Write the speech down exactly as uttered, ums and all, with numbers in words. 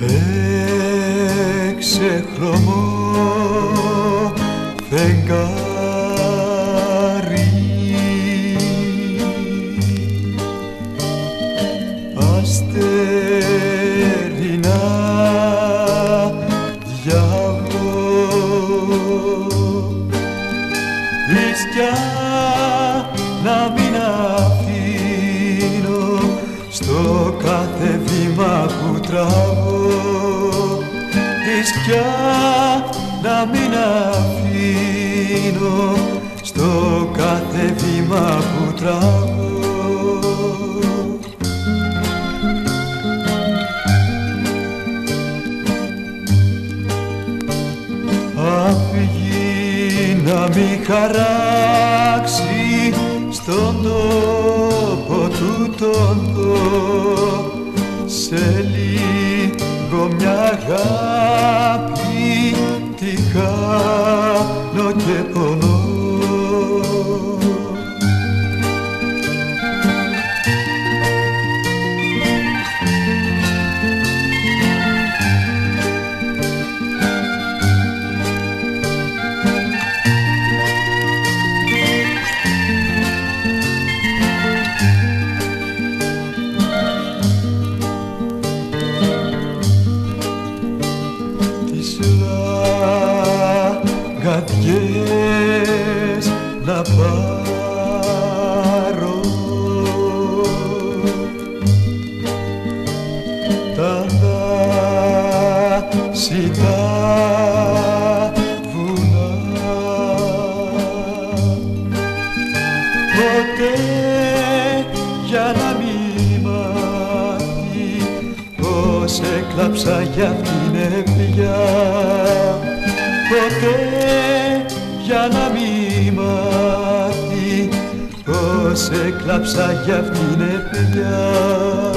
έξεχρωμο φεγγάρι, αστερινά διάβω, βρισκιά να μην αφήνω στο κάθε βήμα που τραβώ, βρισκιά να μην αφήνω στο κάθε βήμα που τραβώ. Αυγή να μη χαράξει στον τόπο του τόντο, σε λίγο μια αγάπη τη χάνω και πονώ. Γατιές να πάρω, τα δάση τα βουνά, ποτέ για να μη μάθει πως έκλαψα για αυτήν ευδιά, ποτέ για να μη μάθει πως έκλαψα για αυτήν ευδιά.